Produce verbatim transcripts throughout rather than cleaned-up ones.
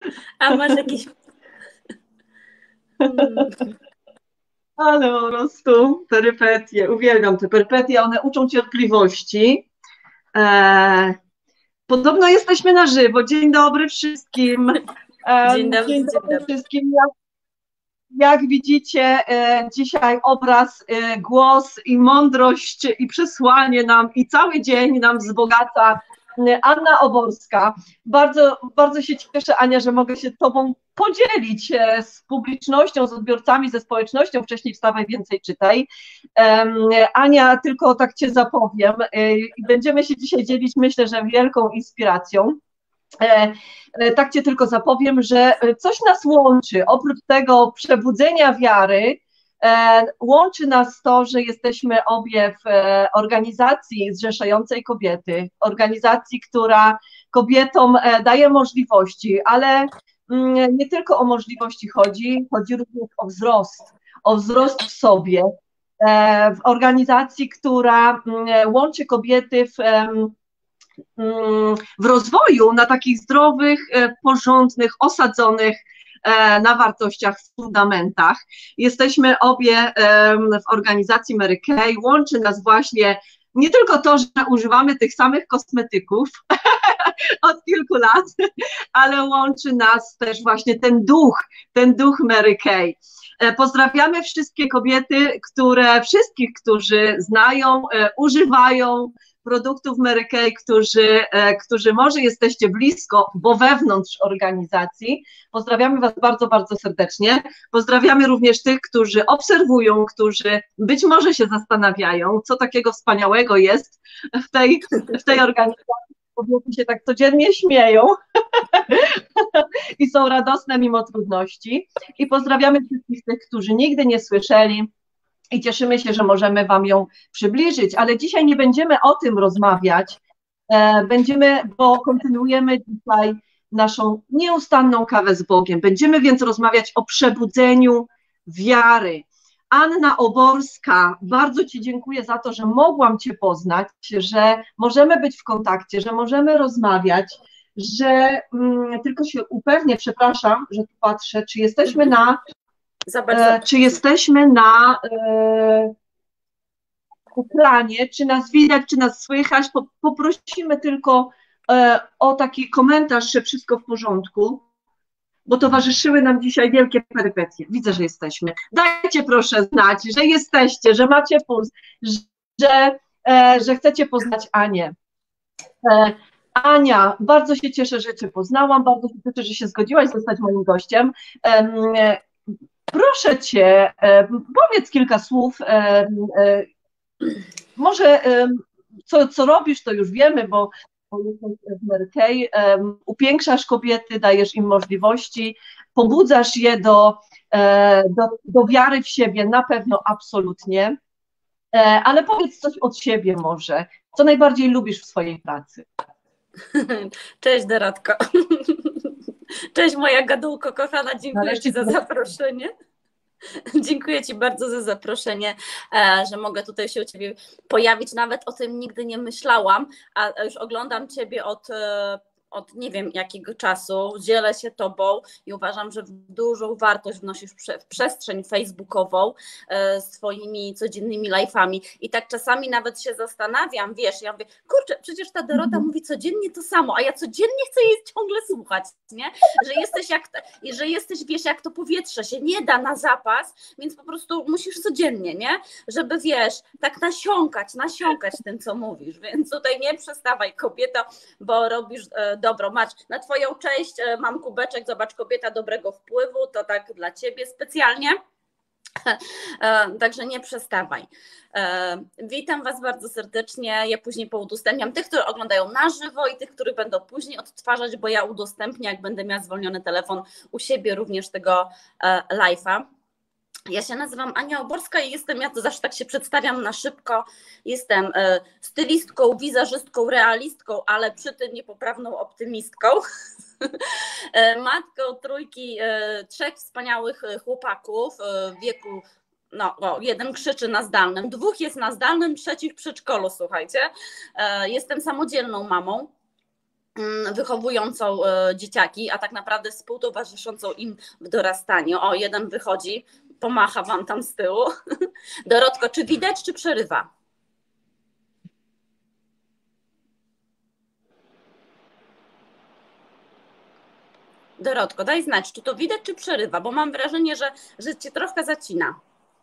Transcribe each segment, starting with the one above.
A masz jakieś... Hmm. Ale po prostu perypetie, uwielbiam te perypetie, one uczą cierpliwości. E, podobno jesteśmy na żywo. Dzień dobry wszystkim. E, Dzień dobry, dzień dzień dobry dobry. wszystkim. Jak, jak widzicie, e, dzisiaj obraz, e, głos i mądrość i przesłanie nam i cały dzień nam wzbogaca Anna Oborska. Bardzo, bardzo się cieszę, Ania, że mogę się Tobą podzielić z publicznością, z odbiorcami, ze społecznością. Wcześniej Wstawaj, Więcej Czytaj. Ania, tylko tak Cię zapowiem i będziemy się dzisiaj dzielić, myślę, że wielką inspiracją. Tak Cię tylko zapowiem, że coś nas łączy, oprócz tego przebudzenia wiary, łączy nas to, że jesteśmy obie w organizacji zrzeszającej kobiety, organizacji, która kobietom daje możliwości, ale nie tylko o możliwości chodzi, chodzi również o wzrost, o wzrost w sobie, w organizacji, która łączy kobiety w, w rozwoju na takich zdrowych, porządnych, osadzonych na wartościach, fundamentach. Jesteśmy obie w organizacji Mary Kay, łączy nas właśnie nie tylko to, że używamy tych samych kosmetyków od kilku lat, ale łączy nas też właśnie ten duch, ten duch Mary Kay. Pozdrawiamy wszystkie kobiety, które, wszystkich, którzy znają, używają produktów Mary Kay, którzy, którzy może jesteście blisko, bo wewnątrz organizacji. Pozdrawiamy Was bardzo, bardzo serdecznie. Pozdrawiamy również tych, którzy obserwują, którzy być może się zastanawiają, co takiego wspaniałego jest w tej, w tej organizacji. Kobiety się tak codziennie śmieją i są radosne mimo trudności. I pozdrawiamy wszystkich tych, którzy nigdy nie słyszeli i cieszymy się, że możemy Wam ją przybliżyć, ale dzisiaj nie będziemy o tym rozmawiać, będziemy, bo kontynuujemy dzisiaj naszą nieustanną kawę z Bogiem. Będziemy więc rozmawiać o przebudzeniu wiary. Anna Oborska, bardzo Ci dziękuję za to, że mogłam Cię poznać, że możemy być w kontakcie, że możemy rozmawiać, że um, tylko się upewnię, przepraszam, że tu patrzę, czy jesteśmy na, e, czy jesteśmy na e, ekranie, czy nas widać, czy nas słychać. Po, poprosimy tylko e, o taki komentarz, że wszystko w porządku, bo towarzyszyły nam dzisiaj wielkie perypetie. Widzę, że jesteśmy. Dajcie proszę znać, że jesteście, że macie puls, że, e, że chcecie poznać Anię. E, Ania, bardzo się cieszę, że Cię poznałam, bardzo się cieszę, że się zgodziłaś zostać moim gościem. E, proszę Cię, e, powiedz kilka słów. E, e, może e, co, co robisz, to już wiemy, bo w Mary Kay, um, upiększasz kobiety, dajesz im możliwości, pobudzasz je do, e, do, do wiary w siebie, na pewno absolutnie, e, ale powiedz coś od siebie może, co najbardziej lubisz w swojej pracy. Cześć Dorotko. Cześć moja gadułko kochana, dziękuję Ci za zaproszenie. Dziękuję Ci bardzo za zaproszenie, że mogę tutaj się u Ciebie pojawić. Nawet o tym nigdy nie myślałam, a już oglądam Ciebie od, od nie wiem jakiego czasu, dzielę się Tobą i uważam, że dużą wartość wnosisz w przestrzeń facebookową swoimi codziennymi live'ami. I tak czasami nawet się zastanawiam, wiesz, ja mówię, kurczę, przecież ta Dorota mm. mówi codziennie to samo, a ja codziennie chcę jej ciągle słuchać, nie? Że jesteś jak, i że jesteś, wiesz, jak to powietrze się nie da na zapas, więc po prostu musisz codziennie, nie? Żeby, wiesz, tak nasiąkać, nasiąkać tym, co mówisz, więc tutaj nie przestawaj kobieto, bo robisz dobro. Masz na Twoją cześć, mam kubeczek, zobacz, kobieta dobrego wpływu, to tak dla Ciebie specjalnie. Także nie przestawaj. Witam Was bardzo serdecznie. Ja później poudostępniam tych, którzy oglądają na żywo i tych, którzy będą później odtwarzać, bo ja udostępnię, jak będę miała zwolniony telefon u siebie również tego live'a. Ja się nazywam Ania Oborska i jestem, ja to zawsze tak się przedstawiam na szybko, jestem stylistką, wizerzystką, realistką, ale przy tym niepoprawną optymistką. Matką trójki, trzech wspaniałych chłopaków w wieku, no o, jeden krzyczy na zdalnym, dwóch jest na zdalnym, trzeci w przedszkolu, słuchajcie. Jestem samodzielną mamą. wychowującą dzieciaki, a tak naprawdę współtowarzyszącą im w dorastaniu. O, jeden wychodzi, pomacha wam tam z tyłu. Dorotko, czy widać, czy przerywa? Dorotko, daj znać, czy to widać, czy przerywa, bo mam wrażenie, że, że cię trochę zacina.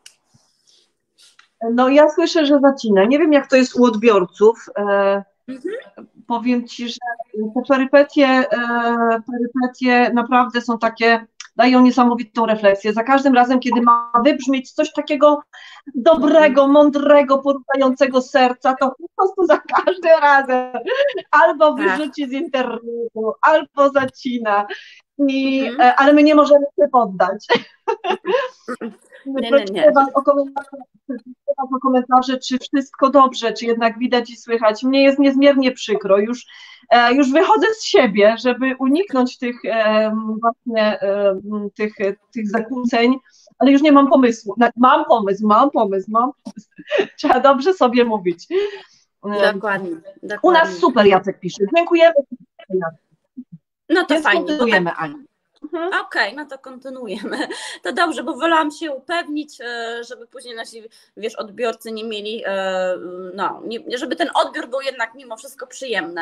No ja słyszę, że zacina. Nie wiem, jak to jest u odbiorców. Mhm. Powiem ci, że te perypetie, perypetie naprawdę są takie, dają niesamowitą refleksję. Za każdym razem, kiedy ma wybrzmieć coś takiego dobrego, mądrego, poruszającego serca, to po prostu za każdym razem albo wyrzuci z internetu, albo zacina. I, mhm. Ale my nie możemy się poddać. Nie, nie, nie. O komentarze, o komentarze, czy wszystko dobrze, czy jednak widać i słychać. Mnie jest niezmiernie przykro. Już, już wychodzę z siebie, żeby uniknąć tych właśnie tych, tych zakłóceń, ale już nie mam pomysłu. Mam pomysł, mam pomysł, mam pomysł. Trzeba dobrze sobie mówić. Dokładnie. dokładnie. U nas super, Jacek pisze. Dziękujemy. No to fajnie. Dziękujemy, Ani. Mhm. Okej, okay, no to kontynuujemy. To dobrze, bo wolałam się upewnić, żeby później nasi, wiesz, odbiorcy nie mieli, no, nie, żeby ten odbiór był jednak mimo wszystko przyjemny.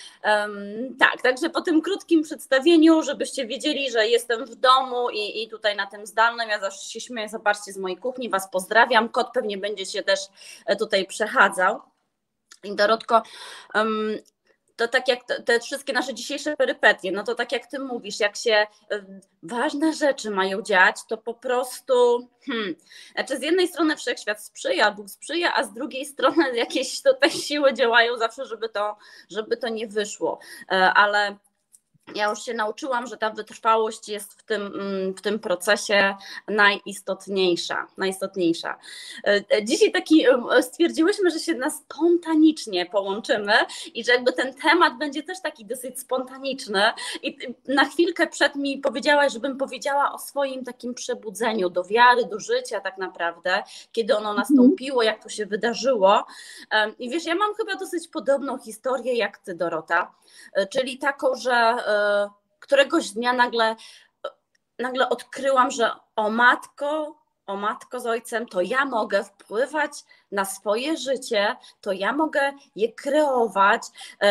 Um, tak, także po tym krótkim przedstawieniu, żebyście wiedzieli, że jestem w domu i, i tutaj na tym zdalnym, ja zawsze się śmieję, zobaczcie z mojej kuchni, was pozdrawiam, kot pewnie będzie się też tutaj przechadzał. I Dorotko, um, to tak jak te, te wszystkie nasze dzisiejsze perypetie, no to tak jak ty mówisz, jak się y, ważne rzeczy mają dziać, to po prostu, hmm, znaczy z jednej strony wszechświat sprzyja, Bóg sprzyja, a z drugiej strony jakieś tutaj siły działają zawsze, żeby to, żeby to nie wyszło, y, ale ja już się nauczyłam, że ta wytrwałość jest w tym, w tym procesie najistotniejsza, najistotniejsza. Dzisiaj taki stwierdziłyśmy, że się na spontanicznie połączymy i że jakby ten temat będzie też taki dosyć spontaniczny i na chwilkę przed mi powiedziałaś, żebym powiedziała o swoim takim przebudzeniu do wiary, do życia tak naprawdę, kiedy ono nastąpiło, jak to się wydarzyło. I wiesz, ja mam chyba dosyć podobną historię jak ty, Dorota, czyli taką, że któregoś dnia nagle, nagle odkryłam, że o matko, o matko z ojcem, to ja mogę wpływać na swoje życie, to ja mogę je kreować.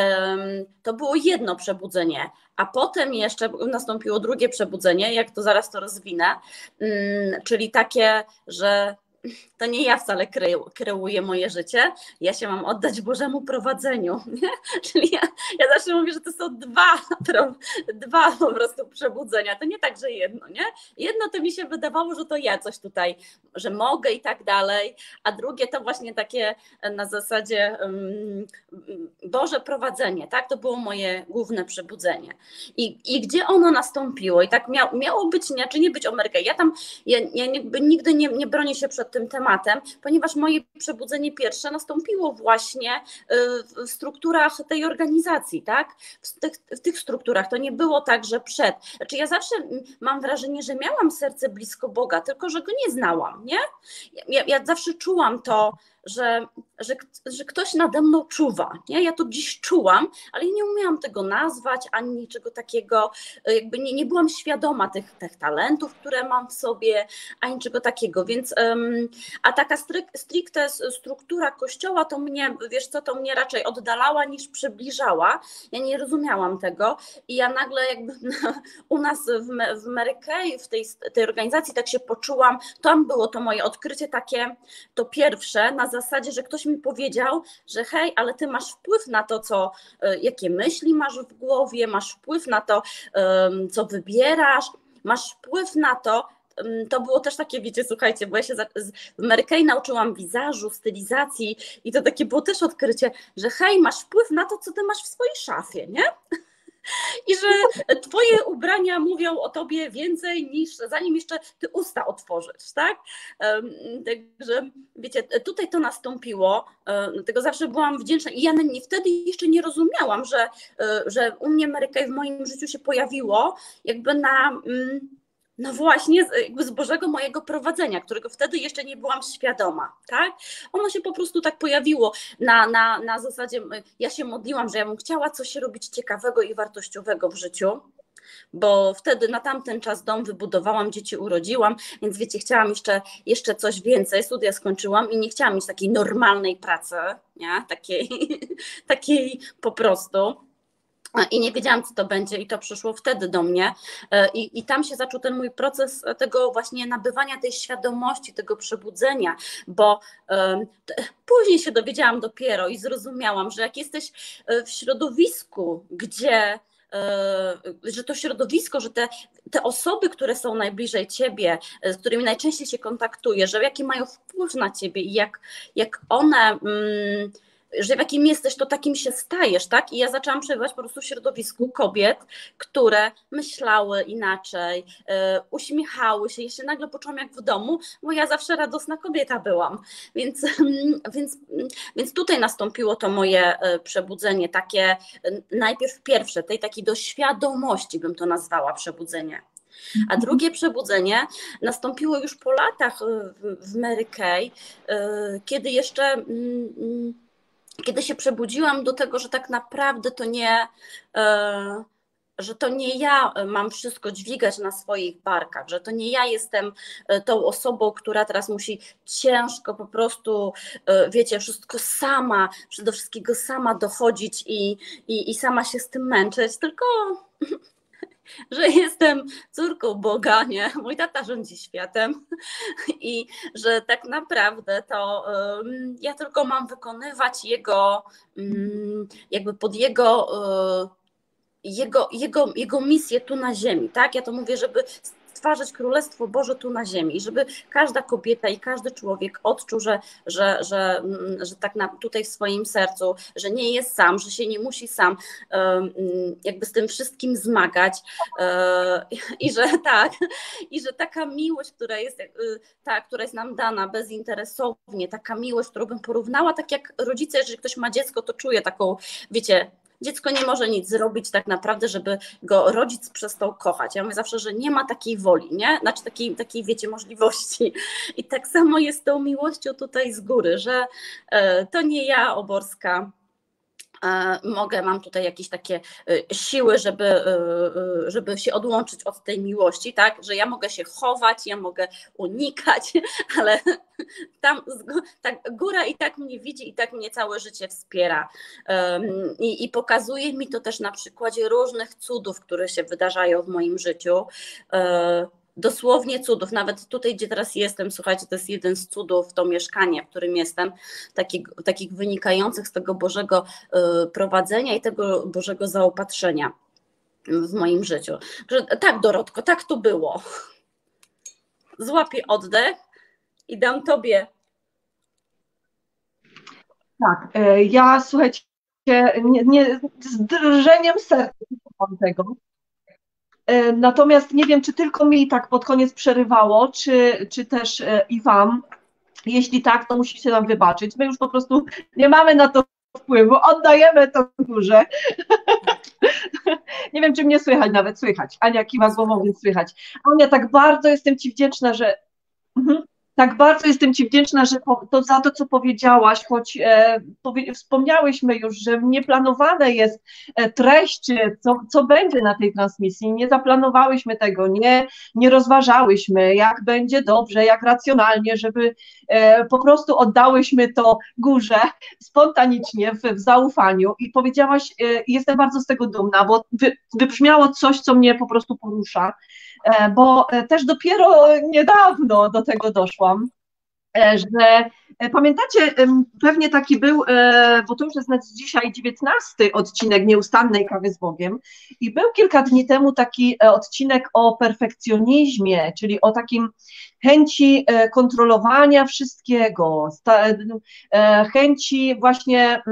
To było jedno przebudzenie, a potem jeszcze nastąpiło drugie przebudzenie, jak to zaraz to rozwinę, czyli takie, że to nie ja wcale kreuję moje życie, ja się mam oddać Bożemu prowadzeniu, nie? Czyli ja, ja zawsze mówię, że to są dwa, dwa po prostu przebudzenia, to nie tak, że jedno, nie? Jedno to mi się wydawało, że to ja coś tutaj, że mogę i tak dalej, a drugie to właśnie takie na zasadzie um, Boże prowadzenie, tak? To było moje główne przebudzenie. I, i gdzie ono nastąpiło? I tak miało, miało być, nie, czy nie być Ameryka. Ja tam, ja, ja nigdy nie, nie bronię się przed tym tematem, ponieważ moje przebudzenie pierwsze nastąpiło właśnie w strukturach tej organizacji, tak? W tych, w tych strukturach. To nie było tak, że przed. Znaczy ja zawsze mam wrażenie, że miałam serce blisko Boga, tylko że go nie znałam, nie? Ja, ja zawsze czułam to, że, że, że ktoś nade mną czuwa, nie? Ja to dziś czułam, ale nie umiałam tego nazwać, ani niczego takiego, jakby nie, nie byłam świadoma tych, tych talentów, które mam w sobie, ani niczego takiego, więc um, a taka stricte struktura kościoła to mnie, wiesz co, to mnie raczej oddalała niż przybliżała, ja nie rozumiałam tego i ja nagle jakby u nas w, w Mary Kay, w tej, tej organizacji tak się poczułam, tam było to moje odkrycie takie, to pierwsze, na zasadzie, że ktoś mi powiedział, że hej, ale ty masz wpływ na to, co, jakie myśli masz w głowie, masz wpływ na to, co wybierasz, masz wpływ na to, to było też takie, wiecie, słuchajcie, bo ja się w Mary Kay nauczyłam wizażu, stylizacji i to takie było też odkrycie, że hej, masz wpływ na to, co ty masz w swojej szafie, nie? I że twoje ubrania mówią o tobie więcej niż zanim jeszcze ty usta otworzysz, tak? Także wiecie, tutaj to nastąpiło, tego zawsze byłam wdzięczna i ja wtedy jeszcze nie rozumiałam, że, że u mnie Mary Kay w moim życiu się pojawiło jakby na... No właśnie, jakby z Bożego mojego prowadzenia, którego wtedy jeszcze nie byłam świadoma, tak? Ono się po prostu tak pojawiło na, na, na zasadzie, ja się modliłam, że ja bym chciała coś robić ciekawego i wartościowego w życiu, bo wtedy na tamten czas dom wybudowałam, dzieci urodziłam, więc wiecie, chciałam jeszcze, jeszcze coś więcej, studia skończyłam i nie chciałam mieć takiej normalnej pracy, nie? Takiej, takiej po prostu. I nie wiedziałam, co to będzie, i to przyszło wtedy do mnie. I, I tam się zaczął ten mój proces tego właśnie nabywania tej świadomości, tego przebudzenia, bo um, t, później się dowiedziałam dopiero i zrozumiałam, że jak jesteś w środowisku, gdzie że to środowisko, że te, te osoby, które są najbliżej ciebie, z którymi najczęściej się kontaktujesz, że jakie mają wpływ na ciebie i jak, jak one... Mm, że w jakim jesteś, to takim się stajesz, tak? I ja zaczęłam przebywać po prostu w środowisku kobiet, które myślały inaczej, yy, uśmiechały się. Ja się nagle poczułam jak w domu, bo ja zawsze radosna kobieta byłam. Więc, yy, więc, yy, więc tutaj nastąpiło to moje yy, przebudzenie, takie yy, najpierw pierwsze, tej takiej do świadomości bym to nazwała przebudzenie. A drugie przebudzenie nastąpiło już po latach w, w Mary Kay, yy, kiedy jeszcze... Yy, Kiedy się przebudziłam do tego, że tak naprawdę to nie, że to nie ja mam wszystko dźwigać na swoich barkach, że to nie ja jestem tą osobą, która teraz musi ciężko po prostu, wiecie, wszystko sama, do wszystkiego sama dochodzić i, i, i sama się z tym męczyć, tylko że jestem córką Boga, nie? Mój tata rządzi światem i że tak naprawdę to um, ja tylko mam wykonywać jego, um, jakby pod jego, um, jego, jego, jego misję tu na ziemi, tak? Ja to mówię, żeby stwarzać Królestwo Boże tu na ziemi i żeby każda kobieta i każdy człowiek odczuł, że, że, że, że tak na, tutaj w swoim sercu, że nie jest sam, że się nie musi sam um, jakby z tym wszystkim zmagać um, i że tak, i że taka miłość, która jest, ta, która jest nam dana bezinteresownie, taka miłość, którą bym porównała, tak jak rodzice, jeżeli ktoś ma dziecko, to czuje taką, wiecie, dziecko nie może nic zrobić tak naprawdę, żeby go rodzic przestał kochać. Ja mówię zawsze, że nie ma takiej woli, nie? Znaczy takiej, takiej wiecie, możliwości. I tak samo jest z tą miłością tutaj z góry, że to nie ja, Oborska, mogę, mam tutaj jakieś takie siły, żeby, żeby się odłączyć od tej miłości, tak, że ja mogę się chować, ja mogę unikać, ale tam tak, góra i tak mnie widzi i tak mnie całe życie wspiera i, i pokazuje mi to też na przykładzie różnych cudów, które się wydarzają w moim życiu. Dosłownie cudów, nawet tutaj, gdzie teraz jestem, słuchajcie, to jest jeden z cudów, to mieszkanie, w którym jestem, takich, takich wynikających z tego Bożego prowadzenia i tego Bożego zaopatrzenia w moim życiu. Że, tak, Dorotko, tak to było. Złapię oddech i dam tobie. Tak, ja słuchajcie, nie, nie, z drżeniem serca słucham tego. Natomiast nie wiem, czy tylko mi tak pod koniec przerywało, czy, czy też i wam. Jeśli tak, to musicie nam wybaczyć. My już po prostu nie mamy na to wpływu, oddajemy to górze. Nie wiem, czy mnie słychać, nawet słychać. Ania kiwa głową, więc słychać. Ania, tak bardzo jestem ci wdzięczna, że... Mhm. Tak bardzo jestem ci wdzięczna, że to za to, co powiedziałaś, choć e, powie, wspomniałyśmy już, że nieplanowane jest e, treść, co, co będzie na tej transmisji, nie zaplanowałyśmy tego, nie, nie rozważałyśmy, jak będzie dobrze, jak racjonalnie, żeby e, po prostu oddałyśmy to górze spontanicznie, w, w zaufaniu i powiedziałaś, e, jestem bardzo z tego dumna, bo wy, wybrzmiało coś, co mnie po prostu porusza, bo też dopiero niedawno do tego doszłam, że pamiętacie, pewnie taki był, bo to już jest dzisiaj dziewiętnasty odcinek Nieustannej Kawy z Bogiem i był kilka dni temu taki odcinek o perfekcjonizmie, czyli o takim chęci kontrolowania wszystkiego, chęci właśnie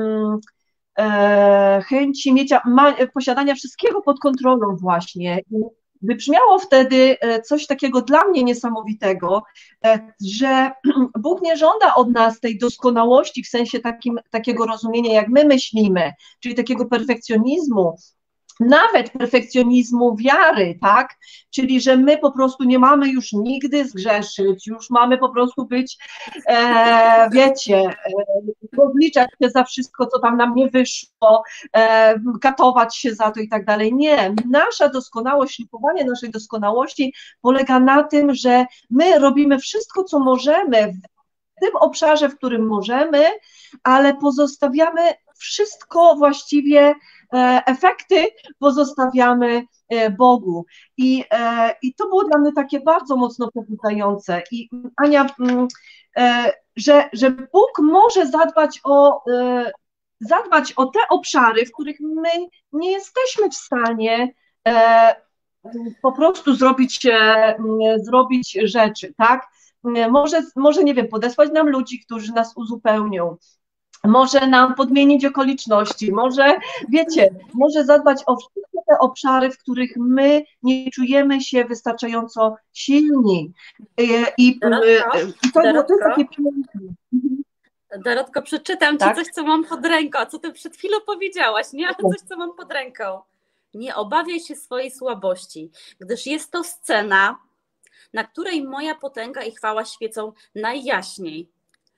chęci mieć, posiadania wszystkiego pod kontrolą właśnie. Wybrzmiało wtedy coś takiego dla mnie niesamowitego, że Bóg nie żąda od nas tej doskonałości w sensie takim, takiego rozumienia, jak my myślimy, czyli takiego perfekcjonizmu, nawet perfekcjonizmu wiary, tak? Czyli, że my po prostu nie mamy już nigdy zgrzeszyć, już mamy po prostu być, e, wiecie, e, rozliczać się za wszystko, co tam nam nie wyszło, e, katować się za to i tak dalej. Nie, nasza doskonałość, szlifowanie naszej doskonałości polega na tym, że my robimy wszystko, co możemy w tym obszarze, w którym możemy, ale pozostawiamy wszystko właściwie, efekty pozostawiamy Bogu. I, i to było dla mnie takie bardzo mocno pobudzające. I Ania, że, że Bóg może zadbać o, zadbać o te obszary, w których my nie jesteśmy w stanie po prostu zrobić, zrobić rzeczy, tak? Może, może, nie wiem, podesłać nam ludzi, którzy nas uzupełnią, może nam podmienić okoliczności, może, wiecie, może zadbać o wszystkie te obszary, w których my nie czujemy się wystarczająco silni. I, i, Dorotko, i to, Dorotko, to jest takie piękne. Dorotko, przeczytam tak? Ci coś, co mam pod ręką, co Ty przed chwilą powiedziałaś, nie? Ale coś, co mam pod ręką. Nie obawiaj się swojej słabości, gdyż jest to scena, na której moja potęga i chwała świecą najjaśniej.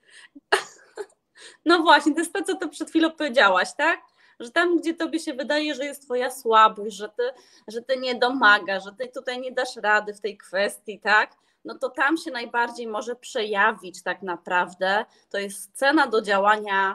No właśnie, to jest to, co Ty przed chwilą powiedziałaś, tak? Że tam, gdzie Tobie się wydaje, że jest Twoja słabość, że Ty, że ty nie domagasz, że Ty tutaj nie dasz rady w tej kwestii, tak? No to tam się najbardziej może przejawić tak naprawdę. To jest scena do działania.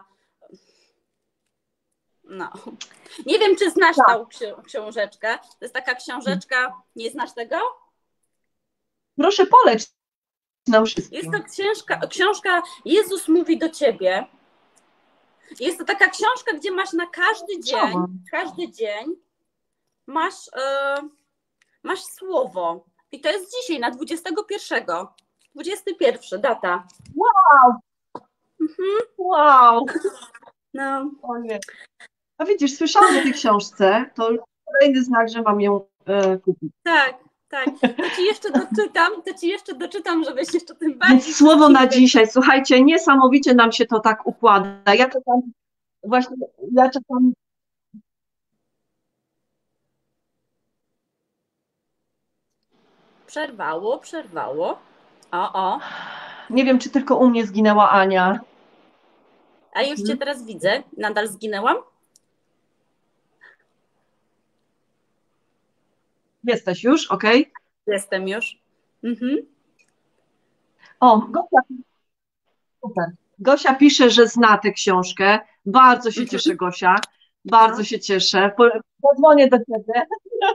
No. Nie wiem, czy znasz tak. tą ksi- książeczkę. To jest taka książeczka, nie znasz tego? Proszę poleć nam wszystkim. Jest to książka, książka Jezus mówi do Ciebie. Jest to taka książka, gdzie masz na każdy dzień, każdy dzień masz, yy, masz słowo. I to jest dzisiaj, na dwudziestego pierwszego. dwudziesty pierwszy, data. Wow! Mhm. Wow! No. O nie. A widzisz, słyszałam o tej książce, to kolejny znak, że mam ją e, kupić. Tak, tak. To Ci jeszcze doczytam, to Ci jeszcze doczytam, żebyś jeszcze tym bardziej... Więc słowo na dzisiaj. Słuchajcie, niesamowicie nam się to tak układa. Ja czekam, właśnie, ja czekam. Przerwało, przerwało. O, o. Nie wiem, czy tylko u mnie zginęła Ania. A już Cię teraz widzę. Nadal zginęłam? Jesteś już, okej? Okay. Jestem już. Mhm. O, Gosia, super. Gosia pisze, że zna tę książkę. Bardzo się cieszę, Gosia. Bardzo się cieszę. Podzwonię do Ciebie.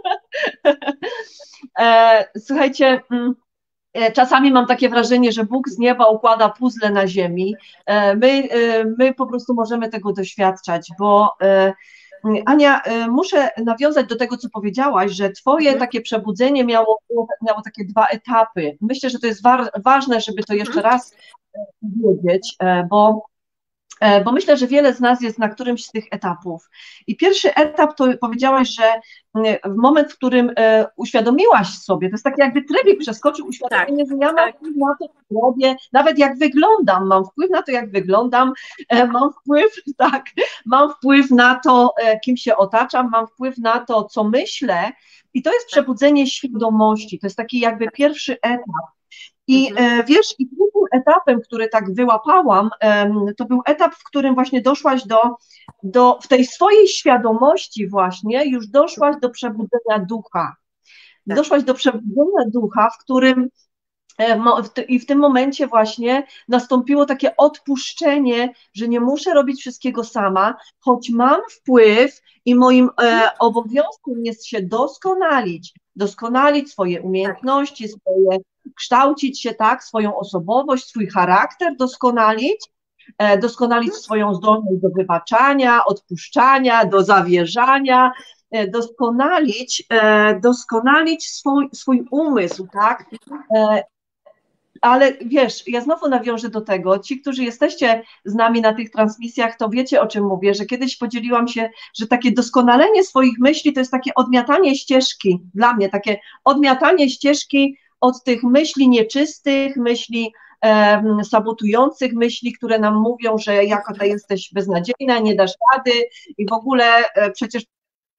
Słuchajcie, czasami mam takie wrażenie, że Bóg z nieba układa puzzle na ziemi. My, my po prostu możemy tego doświadczać, bo Ania, muszę nawiązać do tego, co powiedziałaś, że Twoje takie przebudzenie miało, miało takie dwa etapy. Myślę, że to jest wa ważne, żeby to jeszcze raz wiedzieć, bo, bo myślę, że wiele z nas jest na którymś z tych etapów. I pierwszy etap to powiedziałaś, że w moment, w którym uświadomiłaś sobie, to jest taki jakby trybik przeskoczył, uświadomienie, że ja mam wpływ na to, co robię, nawet jak wyglądam, mam wpływ na to, jak wyglądam, mam wpływ, tak, mam wpływ na to, kim się otaczam, mam wpływ na to, co myślę, i to jest przebudzenie świadomości, to jest taki jakby pierwszy etap. I mhm. wiesz, i drugim etapem, który tak wyłapałam, to był etap, w którym właśnie doszłaś do, do, w tej swojej świadomości właśnie już doszłaś do przebudzenia ducha. Tak. Doszłaś do przebudzenia ducha, w którym i w tym momencie właśnie nastąpiło takie odpuszczenie, że nie muszę robić wszystkiego sama, choć mam wpływ i moim e, obowiązkiem jest się doskonalić, doskonalić swoje umiejętności, swoje, kształcić się, tak, swoją osobowość, swój charakter doskonalić, e, doskonalić swoją zdolność do wybaczania, odpuszczania, do zawierzania, e, doskonalić, e, doskonalić swój, swój umysł, tak, e, ale wiesz, ja znowu nawiążę do tego, ci, którzy jesteście z nami na tych transmisjach, to wiecie, o czym mówię, że kiedyś podzieliłam się, że takie doskonalenie swoich myśli to jest takie odmiatanie ścieżki, dla mnie takie odmiatanie ścieżki od tych myśli nieczystych, myśli e, sabotujących, myśli, które nam mówią, że jako to jesteś beznadziejna, nie dasz rady i w ogóle e, przecież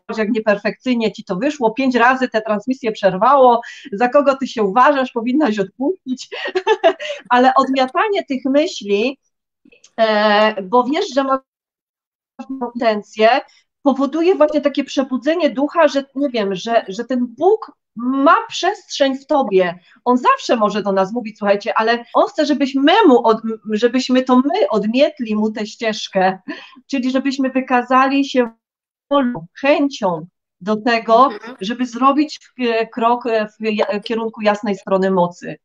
jak nieperfekcyjnie ci to wyszło, pięć razy te transmisje przerwało, za kogo ty się uważasz, powinnaś odpuścić, ale odmiatanie tych myśli, bo wiesz, że masz intencje, powoduje właśnie takie przebudzenie ducha, że nie wiem, że, że ten Bóg ma przestrzeń w tobie. On zawsze może do nas mówić, słuchajcie, ale on chce, żebyśmy mu, od, żebyśmy to my odmietli mu tę ścieżkę, czyli żebyśmy wykazali się wolą, chęcią do tego, żeby zrobić krok w kierunku jasnej strony mocy.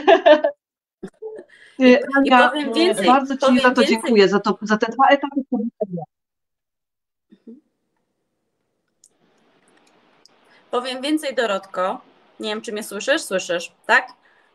I, Ania, i powiem więcej, bardzo ci powiem za to więcej. dziękuję, za, to, za te dwa etapy. Powiem więcej, Dorotko. Nie wiem, czy mnie słyszysz? Słyszysz, tak?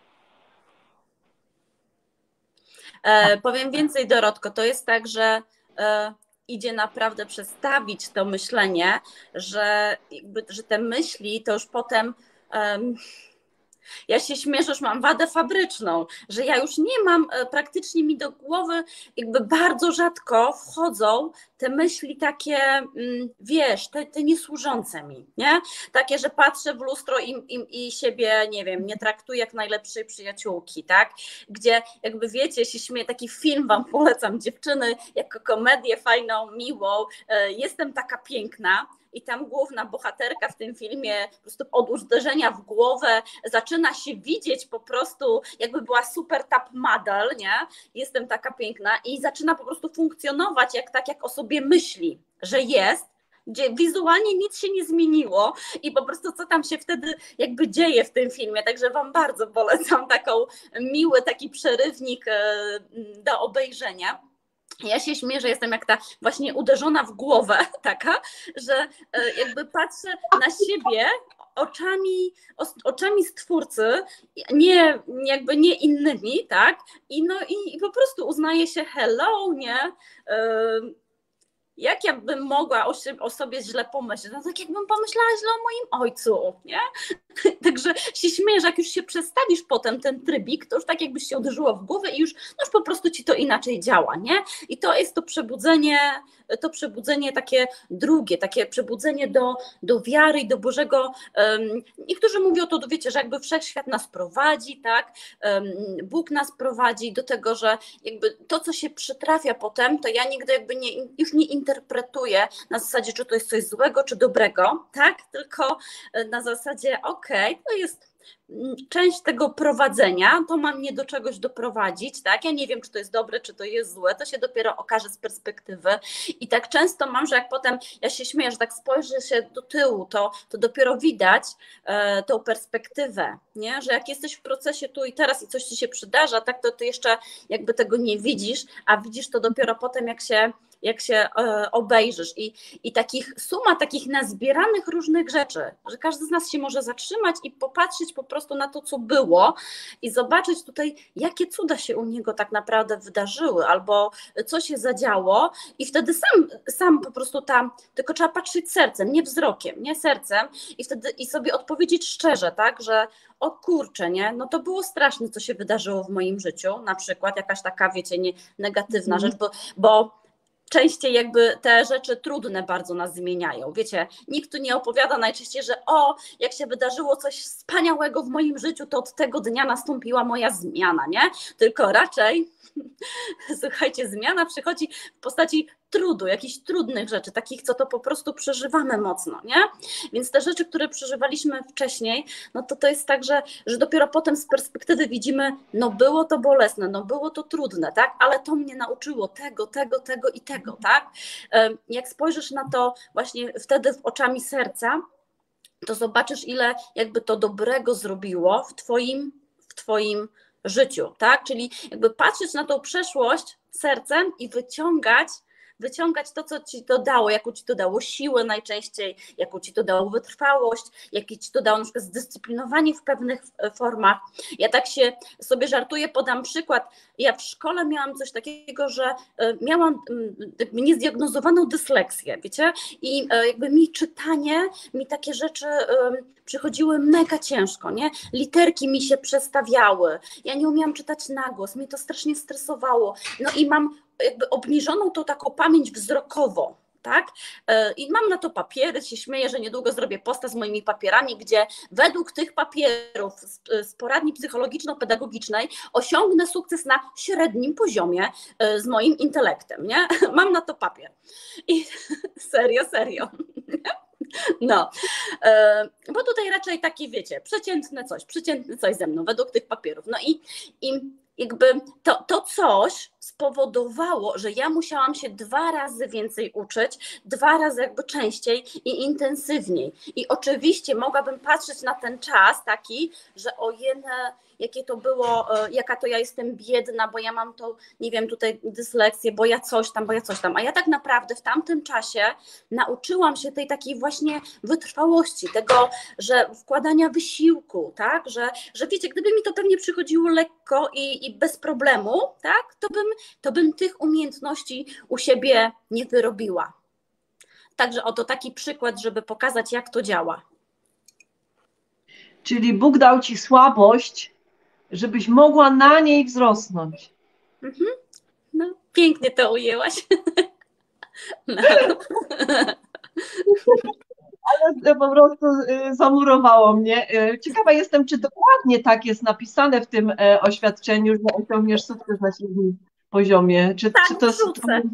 E, powiem więcej, Dorotko. To jest tak, że e, idzie naprawdę przestawić to myślenie, że, jakby, że te myśli to już potem... E, Ja się śmieszę, że już mam wadę fabryczną, że ja już nie mam, praktycznie mi do głowy jakby bardzo rzadko wchodzą te myśli takie, wiesz, te, te niesłużące mi, nie? Takie, że patrzę w lustro i, i, i siebie, nie wiem, nie traktuję jak najlepszej przyjaciółki, tak? Gdzie jakby wiecie, się śmieję, taki film wam polecam, dziewczyny, jako komedię fajną, miłą, jestem taka piękna. I tam główna bohaterka w tym filmie po prostu od uderzenia w głowę zaczyna się widzieć po prostu, jakby była super top model, nie? Jestem taka piękna i zaczyna po prostu funkcjonować jak tak, jak o sobie myśli, że jest, gdzie wizualnie nic się nie zmieniło i po prostu co tam się wtedy jakby dzieje w tym filmie, także wam bardzo polecam taką miły taki przerywnik do obejrzenia. Ja się śmieję, że jestem jak ta właśnie uderzona w głowę taka, że jakby patrzę na siebie oczami, oczami Stwórcy, nie, jakby nie innymi, tak? I, no, i, i po prostu uznaję się hello, nie? Jak ja bym mogła o, o sobie źle pomyśleć? No tak jakbym pomyślała źle o moim ojcu, nie? Także się śmieję, że jak już się przestawisz potem ten trybik, to już tak jakbyś się uderzyło w głowę i już, no już po prostu ci to inaczej działa, nie? I to jest to przebudzenie, to przebudzenie takie drugie, takie przebudzenie do, do wiary i do Bożego. Um, niektórzy mówią to, wiecie, że jakby wszechświat nas prowadzi, tak? Um, Bóg nas prowadzi do tego, że jakby to, co się przytrafia potem, to ja nigdy jakby nie, już nie interpretuję na zasadzie, czy to jest coś złego, czy dobrego, tak? Tylko na zasadzie, okej, okay, to jest część tego prowadzenia, to ma mnie do czegoś doprowadzić, tak? Ja nie wiem, czy to jest dobre, czy to jest złe, to się dopiero okaże z perspektywy i tak często mam, że jak potem ja się śmieję, że tak spojrzę się do tyłu, to, to dopiero widać e, tą perspektywę, nie? Że jak jesteś w procesie tu i teraz i coś ci się przydarza, tak, to ty jeszcze jakby tego nie widzisz, a widzisz to dopiero potem, jak się jak się e, obejrzysz i, i takich suma takich nazbieranych różnych rzeczy, że każdy z nas się może zatrzymać i popatrzeć po prostu na to, co było i zobaczyć tutaj, jakie cuda się u niego tak naprawdę wydarzyły albo co się zadziało i wtedy sam, sam po prostu tam, tylko trzeba patrzeć sercem, nie wzrokiem, nie sercem i wtedy i sobie odpowiedzieć szczerze, tak, że o kurczę, nie, no to było straszne, co się wydarzyło w moim życiu, na przykład jakaś taka, wiecie, nie, negatywna mm. rzecz, bo, bo częściej jakby te rzeczy trudne bardzo nas zmieniają. Wiecie, nikt tu nie opowiada najczęściej, że o, jak się wydarzyło coś wspaniałego w moim życiu, to od tego dnia nastąpiła moja zmiana, nie? Tylko raczej, słuchajcie, zmiana przychodzi w postaci trudu, jakichś trudnych rzeczy, takich, co to po prostu przeżywamy mocno, nie? Więc te rzeczy, które przeżywaliśmy wcześniej, no to to jest tak, że, że dopiero potem z perspektywy widzimy, no było to bolesne, no było to trudne, tak? Ale to mnie nauczyło tego, tego, tego i tego, tak? Jak spojrzysz na to właśnie wtedy oczami serca, to zobaczysz, ile jakby to dobrego zrobiło w twoim, w twoim życiu, tak? Czyli jakby patrzeć na tą przeszłość sercem i wyciągać wyciągać to, co ci to dało, jaką ci to dało siłę najczęściej, jaką ci to dało wytrwałość, jakie ci to dało na przykład zdyscyplinowanie w pewnych formach. Ja tak się sobie żartuję, podam przykład. Ja w szkole miałam coś takiego, że miałam niezdiagnozowaną dysleksję, wiecie, i jakby mi czytanie, mi takie rzeczy przychodziły mega ciężko, nie? Literki mi się przestawiały, ja nie umiałam czytać na głos, mnie to strasznie stresowało, no i mam jakby obniżoną tą taką pamięć wzrokową, Tak? I mam na to papiery, się śmieję, że niedługo zrobię posta z moimi papierami, gdzie według tych papierów z poradni psychologiczno-pedagogicznej osiągnę sukces na średnim poziomie z moim intelektem, nie? Mam na to papier. I serio, serio. No, bo tutaj raczej taki, wiecie, przeciętne coś, przeciętne coś ze mną według tych papierów. No i, i jakby to, to coś spowodowało, że ja musiałam się dwa razy więcej uczyć, dwa razy jakby częściej i intensywniej. I oczywiście mogłabym patrzeć na ten czas taki, że ojej, jakie to było, jaka to ja jestem biedna, bo ja mam to, nie wiem, tutaj dysleksję, bo ja coś tam, bo ja coś tam. A ja tak naprawdę w tamtym czasie nauczyłam się tej takiej właśnie wytrwałości, tego, że wkładania wysiłku, tak, że, że wiecie, gdyby mi to pewnie przychodziło lekko i, i bez problemu, tak, to bym, to bym tych umiejętności u siebie nie wyrobiła. Także oto taki przykład, żeby pokazać, jak to działa. Czyli Bóg dał ci słabość, żebyś mogła na niej wzrosnąć. Mhm. No, pięknie to ujęłaś. No. Ale po prostu zamurowało mnie. Ciekawa jestem, czy dokładnie tak jest napisane w tym oświadczeniu, że osiągniesz sukces na średnim poziomie. Czy, tak, czy to jest... wrzucę.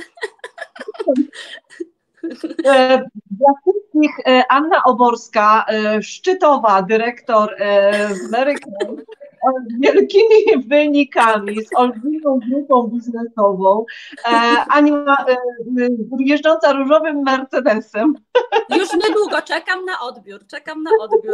Dla wszystkich Anna Oborska, szczytowa dyrektor w Merykach, z wielkimi wynikami, z olbrzymią grupą biznesową. Ania jeżdżąca różowym Mercedesem. Już niedługo, czekam na odbiór, czekam na odbiór.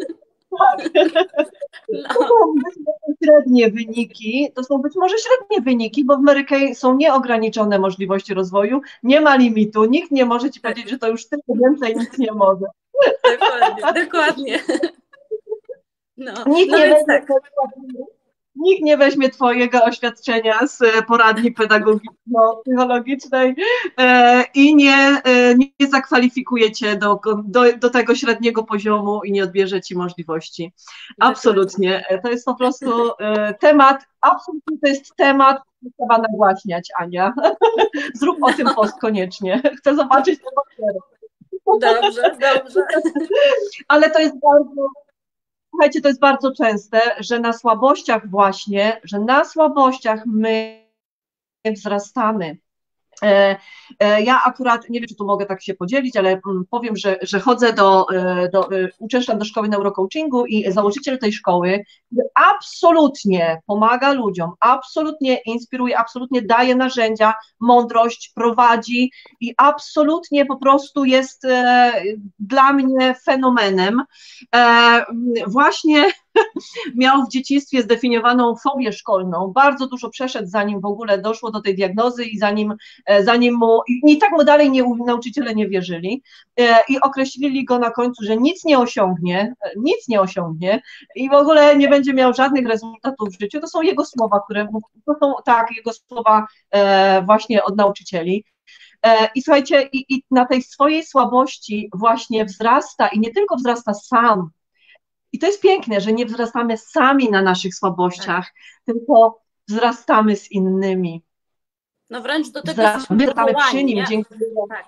No. To są być może średnie wyniki, to są być może średnie wyniki, bo w Merykej są nieograniczone możliwości rozwoju, nie ma limitu, nikt nie może ci powiedzieć, że to już tyle więcej nic nie może. Dokładnie, dokładnie. No, nikt, no nie więc weźmie, tak. nikt nie weźmie twojego oświadczenia z poradni pedagogiczno-psychologicznej e, i nie, e, nie zakwalifikuje cię do, do, do tego średniego poziomu i nie odbierze ci możliwości. Absolutnie. To jest po prostu e, temat, absolutnie to jest temat, który trzeba nagłaśniać, Ania. Zrób o tym post koniecznie. Chcę zobaczyć te papiery. Dobrze, dobrze. Ale to jest bardzo... Słuchajcie, to jest bardzo częste, że na słabościach właśnie, że na słabościach my wzrastamy. Ja akurat, nie wiem, czy tu mogę tak się podzielić, ale powiem, że, że chodzę do, do, uczęszczam do szkoły neurocoachingu i założyciel tej szkoły absolutnie pomaga ludziom, absolutnie inspiruje, absolutnie daje narzędzia, mądrość, prowadzi i absolutnie po prostu jest dla mnie fenomenem. Właśnie miał w dzieciństwie zdefiniowaną fobię szkolną, bardzo dużo przeszedł, zanim w ogóle doszło do tej diagnozy i zanim, zanim mu, i tak mu dalej nie, nauczyciele nie wierzyli i określili go na końcu, że nic nie osiągnie, nic nie osiągnie i w ogóle nie będzie miał żadnych rezultatów w życiu. To są jego słowa, które, to są tak, jego słowa właśnie od nauczycieli. I słuchajcie, i, i na tej swojej słabości właśnie wzrasta i nie tylko wzrasta sam. I to jest piękne, że nie wzrastamy sami na naszych słabościach, tak, tylko wzrastamy z innymi. No wręcz do tego wzrastamy przy nim. Dzięki. Tak.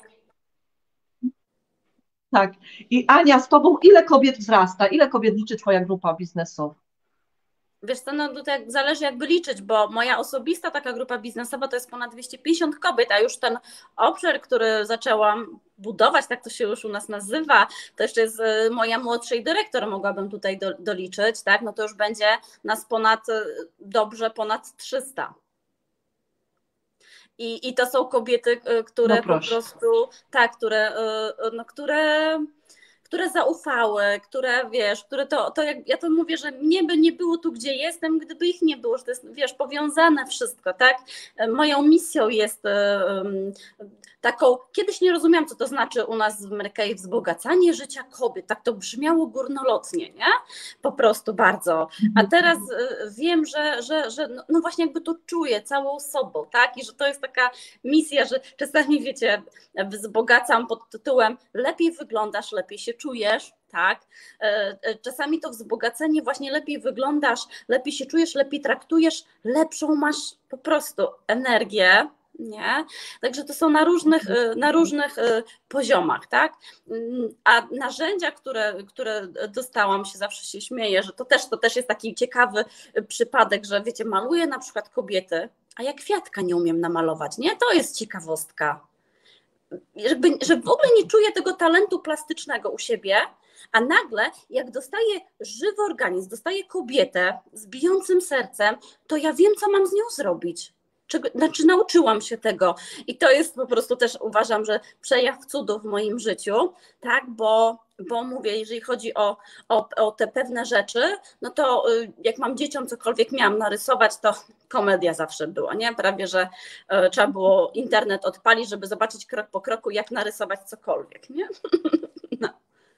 Tak. I Ania, z tobą ile kobiet wzrasta? Ile kobiet liczy twoja grupa biznesowa? Wiesz co, no tutaj zależy jakby liczyć, bo moja osobista taka grupa biznesowa to jest ponad dwieście pięćdziesiąt kobiet, a już ten obszar, który zaczęłam budować, tak to się już u nas nazywa, to jeszcze jest moja młodszej dyrektor, mogłabym tutaj do, doliczyć, tak, no to już będzie nas ponad, dobrze ponad trzysta. I, i to są kobiety, które no po prostu, tak, które, no, które... które zaufały, które, wiesz, które to, to jak ja to mówię, że mnie by nie było tu, gdzie jestem, gdyby ich nie było, że to jest, wiesz, powiązane wszystko, tak? Moją misją jest um, taką, kiedyś nie rozumiałam, co to znaczy u nas w Merykei wzbogacanie życia kobiet, tak to brzmiało górnolotnie, nie? Po prostu bardzo. A teraz wiem, że, że, że no, no właśnie jakby to czuję całą sobą, tak? I że to jest taka misja, że czasami, wiecie, wzbogacam pod tytułem lepiej wyglądasz, lepiej się czujesz, tak? Czasami to wzbogacenie właśnie lepiej wyglądasz, lepiej się czujesz, lepiej traktujesz, lepszą masz po prostu energię, Nie? Także to są na różnych, na różnych poziomach, tak? A narzędzia, które, które dostałam, się zawsze się śmieję, że to też, to też jest taki ciekawy przypadek, że wiecie, maluję na przykład kobiety, a ja kwiatka nie umiem namalować, nie? To jest ciekawostka. Żeby, że w ogóle nie czuję tego talentu plastycznego u siebie, a nagle jak dostaję żywy organizm, dostaję kobietę z bijącym sercem, to ja wiem, co mam z nią zrobić. Czego, znaczy nauczyłam się tego i to jest po prostu też, uważam, że przejaw cudu w moim życiu, tak, bo, bo mówię, jeżeli chodzi o, o, o te pewne rzeczy, no to jak mam dzieciom cokolwiek miałam narysować, to komedia zawsze była, nie? Prawie, że y, trzeba było internet odpalić, żeby zobaczyć krok po kroku, jak narysować cokolwiek, nie? No.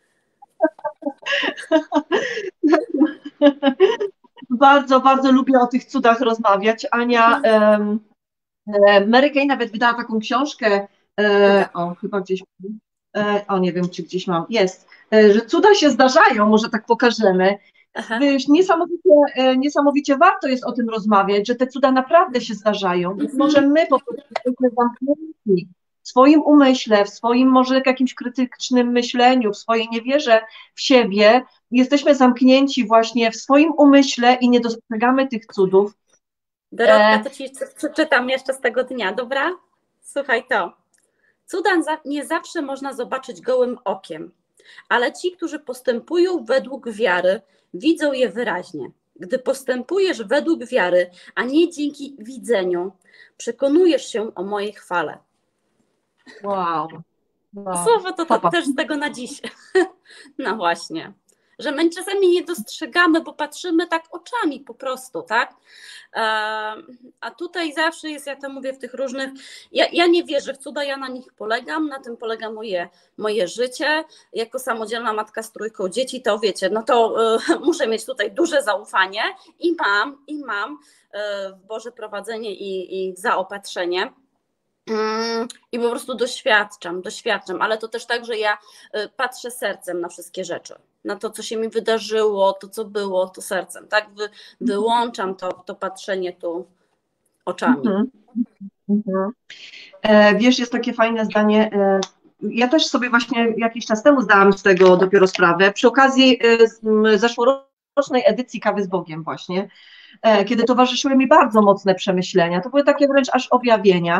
Bardzo, bardzo lubię o tych cudach rozmawiać. Ania, um, Mary Kay nawet wydała taką książkę, e, o chyba gdzieś, e, o nie wiem, czy gdzieś mam, jest, e, że cuda się zdarzają, może tak pokażemy. Wiesz, niesamowicie, e, niesamowicie warto jest o tym rozmawiać, że te cuda naprawdę się zdarzają. Być może my po prostu jesteśmy zamknięci w swoim umyśle, w swoim może jakimś krytycznym myśleniu, w swojej niewierze w siebie, jesteśmy zamknięci właśnie w swoim umyśle i nie dostrzegamy tych cudów. Dorotka, to ci przeczytam jeszcze z tego dnia, dobra? Słuchaj to. Cuda nie zawsze można zobaczyć gołym okiem, ale ci, którzy postępują według wiary, widzą je wyraźnie. Gdy postępujesz według wiary, a nie dzięki widzeniu, przekonujesz się o mojej chwale. Wow. wow. Słowo to, to też z tego na dziś. No właśnie. Że my czasami nie dostrzegamy, bo patrzymy tak oczami po prostu, tak? A tutaj zawsze jest, ja to mówię w tych różnych, ja, ja nie wierzę w cuda, ja na nich polegam, na tym polega moje, moje życie. Jako samodzielna matka z trójką dzieci, to wiecie, no to y, muszę mieć tutaj duże zaufanie i mam, i mam y, w Boże prowadzenie i, i zaopatrzenie. I po prostu doświadczam, doświadczam, ale to też tak, że ja patrzę sercem na wszystkie rzeczy, na to, co się mi wydarzyło, to, co było, to sercem, tak? Wy, wyłączam to, to patrzenie tu oczami. Mhm. Mhm. E, wiesz, jest takie fajne zdanie, e, ja też sobie właśnie jakiś czas temu zdałam z tego dopiero sprawę, przy okazji e, zeszłorocznej edycji Kawy z Bogiem właśnie, kiedy towarzyszyły mi bardzo mocne przemyślenia, to były takie wręcz aż objawienia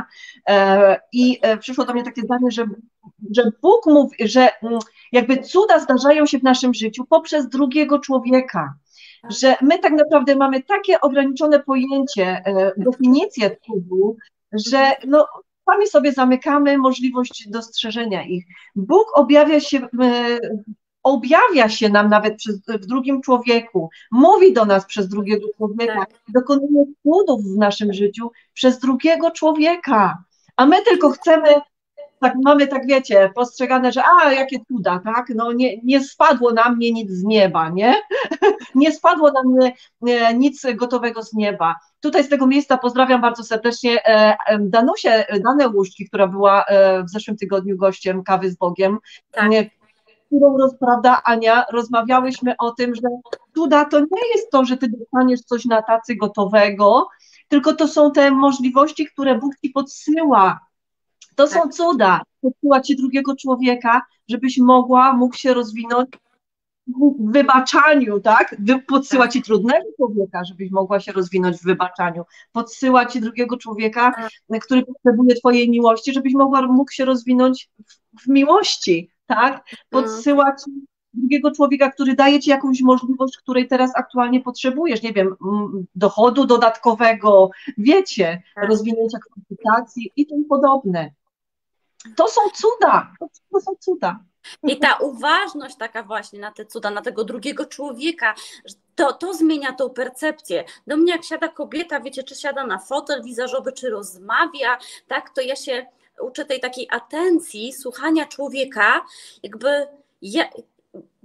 i przyszło do mnie takie zdanie, że, że Bóg mówi, że jakby cuda zdarzają się w naszym życiu poprzez drugiego człowieka, że my tak naprawdę mamy takie ograniczone pojęcie, definicję cudu, że no, sami sobie zamykamy możliwość dostrzeżenia ich. Bóg objawia się objawia się nam nawet przez, w drugim człowieku, mówi do nas przez drugiego człowieka, tak. Dokonuje cudów w naszym życiu przez drugiego człowieka, a my tylko chcemy, tak mamy, tak wiecie, postrzegane, że a, jakie cuda, tak, no nie, nie spadło na mnie nic z nieba, nie, nie spadło na mnie nic gotowego z nieba. Tutaj z tego miejsca pozdrawiam bardzo serdecznie Danusię, Danę Łuszki, która była w zeszłym tygodniu gościem Kawy z Bogiem, tak. Którą, prawda, Ania, rozmawiałyśmy o tym, że cuda to nie jest to, że ty dostaniesz coś na tacy gotowego, tylko to są te możliwości, które Bóg ci podsyła. To tak. są cuda. Podsyła ci drugiego człowieka, żebyś mogła, mógł się rozwinąć w wybaczaniu, tak? Podsyła tak. ci trudnego człowieka, żebyś mogła się rozwinąć w wybaczaniu. Podsyła ci drugiego człowieka, tak. który potrzebuje twojej miłości, żebyś mogła, mógł się rozwinąć w, w miłości. Tak? Podsyła ci drugiego człowieka, który daje ci jakąś możliwość, której teraz aktualnie potrzebujesz, nie wiem, dochodu dodatkowego, wiecie, rozwinięcia kwalifikacji i tym podobne. To są cuda, to są cuda. I ta uważność taka właśnie na te cuda, na tego drugiego człowieka, to, to zmienia tą percepcję. Do mnie jak siada kobieta, wiecie, czy siada na fotel wizażowy, czy rozmawia, tak, to ja się uczę tej takiej atencji, słuchania człowieka, jakby ja,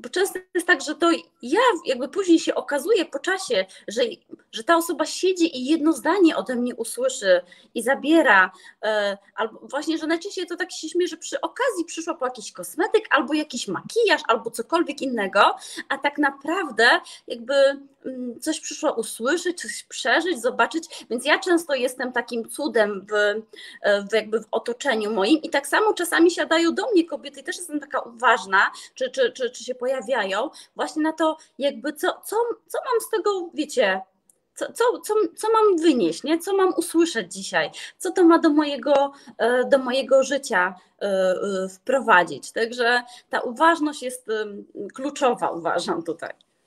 bo często jest tak, że to ja jakby później się okazuje po czasie, że, że ta osoba siedzi i jedno zdanie ode mnie usłyszy i zabiera, e, albo właśnie, że najczęściej to tak się śmieje, że przy okazji przyszła po jakiś kosmetyk, albo jakiś makijaż, albo cokolwiek innego, a tak naprawdę jakby mm, coś przyszła usłyszeć, coś przeżyć, zobaczyć, więc ja często jestem takim cudem w, w jakby w otoczeniu moim i tak samo czasami siadają do mnie kobiety i też jestem taka uważna, czy, czy, czy, czy się pojawiają właśnie na to jakby co, co, co mam z tego, wiecie, co, co, co, co mam wynieść, nie? Co mam usłyszeć dzisiaj, co to ma do mojego, do mojego życia wprowadzić. Także ta uważność jest kluczowa, uważam tutaj.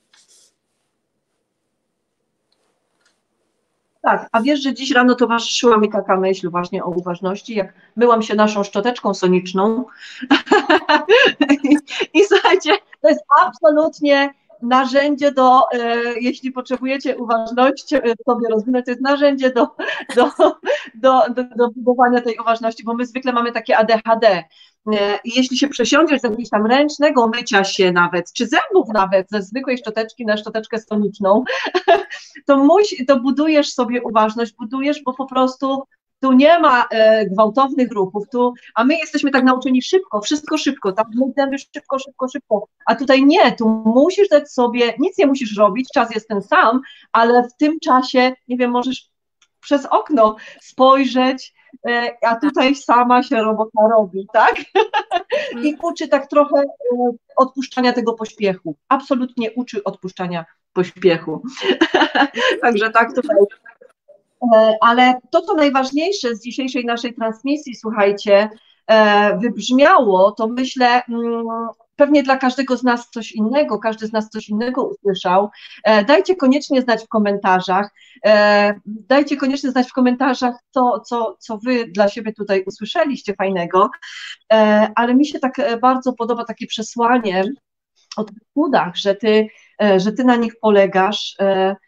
Tak, a wiesz, że dziś rano towarzyszyła mi taka myśl właśnie o uważności, jak myłam się naszą szczoteczką soniczną I, i słuchajcie, to jest absolutnie narzędzie do, e, jeśli potrzebujecie uważności sobie rozwinąć, to jest narzędzie do, do, do, do, do budowania tej uważności, bo my zwykle mamy takie A D H D. I jeśli się przesiądziesz z jakiegoś tam ręcznego mycia się nawet, czy zębów nawet, ze zwykłej szczoteczki na szczoteczkę soniczną, to, musi, to budujesz sobie uważność, budujesz, bo po prostu tu nie ma e, gwałtownych ruchów, tu, a my jesteśmy tak nauczeni szybko, wszystko szybko, tak, my zęby szybko, szybko, szybko, a tutaj nie, tu musisz dać sobie, nic nie musisz robić, czas jest ten sam, ale w tym czasie, nie wiem, możesz przez okno spojrzeć, e, a tutaj sama się robota robi, tak? I uczy tak trochę e, odpuszczania tego pośpiechu, absolutnie uczy odpuszczania pośpiechu. Także tak tutaj. Ale to, co najważniejsze z dzisiejszej naszej transmisji, słuchajcie, wybrzmiało, to myślę, pewnie dla każdego z nas coś innego, każdy z nas coś innego usłyszał. Dajcie koniecznie znać w komentarzach, dajcie koniecznie znać w komentarzach, co, co, co wy dla siebie tutaj usłyszeliście fajnego, ale mi się tak bardzo podoba takie przesłanie o tych cudach, że ty, że ty na nich polegasz,